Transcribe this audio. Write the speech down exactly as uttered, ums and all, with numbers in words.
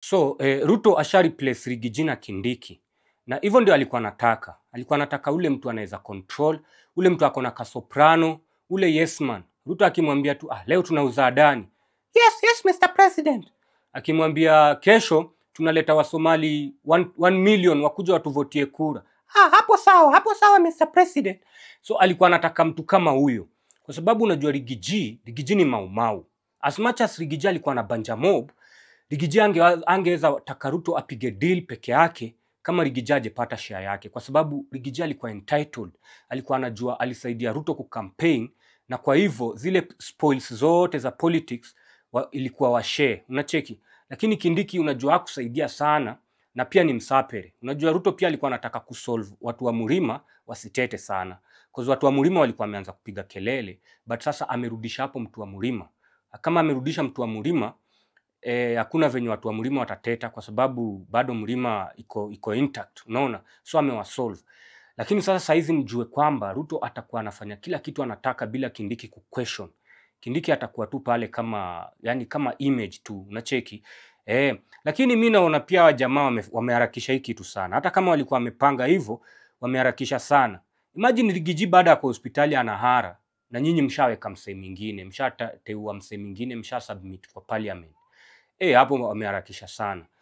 So eh, Ruto asha replace Riggy G na Kindiki. Na hivyo ndio alikuwa anataka. Alikuwa anataka ule mtu anaweza control, ule mtu akona ka soprano, ule yes man. Ruto akimwambia tu ah leo tunauza Adani. Yes, yes Mister President. Akimwambia kesho tunaleta wa Somali one million wakuja watuvotie kura. Ah hapo sawa, hapo sawa Mister President. So alikuwa anataka mtu kama huyo. Kwa sababu unajua Riggy G, Riggy G ni maumau. As much as Riggy G alikuwa na banja mob, Riggy G ange, angeweza taka Ruto apige deal peke yake kama Riggy G ajepata share yake, kwa sababu Riggy G alikuwa entitled, alikuwa anajua alisaidia Ruto ku campaign, na kwa hivyo zile spoils zote za politics wa, ilikuwa wa share, unacheki. Lakini Kindiki unajua hakusaidia sana, na pia ni msapere. Unajua Ruto pia alikuwa anataka kusolve watu wa Mlima wasitete sana, kwa watu wa Mlima walikuwa wameanza kupiga kelele, but sasa amerudisha hapo mtu wa Mlima. Kama amerudisha mtu wa Mlima, eh hakuna venye watu wa Mlima watateta, kwa sababu bado Mlima iko iko intact, unaona. So amewasolve. Lakini sasa saizi mjue kwamba Ruto atakuwa anafanya kila kitu anataka bila Kindiki ku question. Kindiki atakuwa tu pale kama yani kama image tu, unacheki. Eh lakini mimi naona pia jamaa wame, wameharakisha hiki kitu sana. Hata kama walikuwa wamepanga hivyo, wameharakisha sana. Imagine Riggy G baada ya hospitali anahara, na nyinyi mshaweka msee mwingine, mshateua msee mwingine, msha submit kwa parliament. Eh hapo wameharakisha sana.